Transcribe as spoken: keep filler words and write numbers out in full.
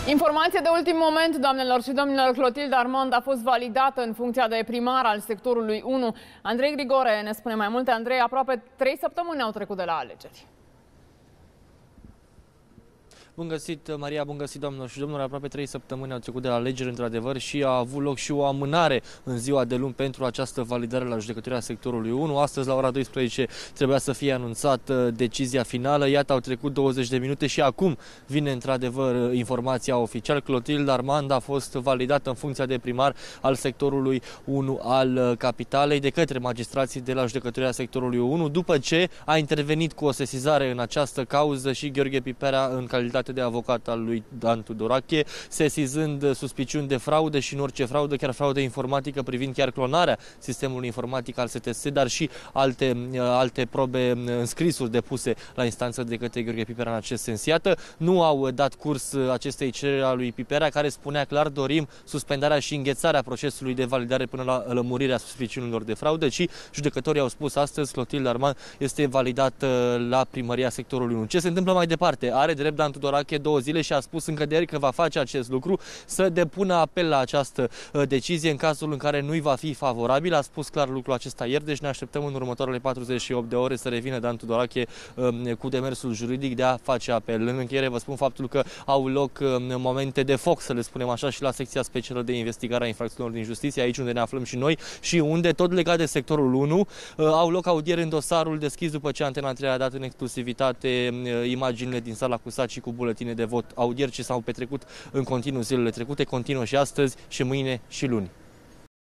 Informație de ultim moment, doamnelor și domnilor. Clotilde Armand a fost validată în funcția de primar al sectorului unu. Andrei Grigore ne spune mai multe. Andrei, aproape trei săptămâni au trecut de la alegeri. Bun găsit, Maria, bun găsit, doamnelor și domnilor. Aproape trei săptămâni au trecut de la alegeri, într-adevăr, și a avut loc și o amânare în ziua de luni pentru această validare la judecătoria sectorului unu. Astăzi, la ora douăsprezece, trebuia să fie anunțată decizia finală. Iată, au trecut douăzeci de minute și acum vine, într-adevăr, informația oficială. Clotilde Armand a fost validată în funcția de primar al sectorului unu al capitalei de către magistrații de la judecătoria sectorului unu, după ce a intervenit cu o sesizare în această cauză și Gheorghe Piperea în calitate de avocat al lui Dan Tudorache, sesizând suspiciuni de fraudă și în orice fraudă, chiar fraudă informatică privind chiar clonarea sistemului informatic al S T S, dar și alte, alte probe, înscrisuri depuse la instanță de către Gheorghe Piperea în acest sens. Iată, nu au dat curs acestei cereri a lui Piperea, care spunea clar: dorim suspendarea și înghețarea procesului de validare până la lămurirea suspiciunilor de fraudă, ci judecătorii au spus astăzi: Clotilde Armand este validat la primăria sectorului unu. Ce se întâmplă mai departe? Are drept Dan Tudorache două zile și a spus încă de ieri că va face acest lucru, să depună apel la această decizie în cazul în care nu-i va fi favorabil. A spus clar lucrul acesta ieri, deci ne așteptăm în următoarele patruzeci și opt de ore să revină Dan Tudorache cu demersul juridic de a face apel. În încheiere vă spun faptul că au loc momente de foc, să le spunem așa, și la secția specială de investigare a infracțiunilor din justiție, aici unde ne aflăm și noi și unde, tot legat de sectorul unu, au loc audieri în dosarul deschis după ce Antena trei a dat în exclusivitate imaginile din sala cu saci și cu buletine de vot. Audieri ce s-au petrecut în continuu zilele trecute, continuă și astăzi și mâine și luni.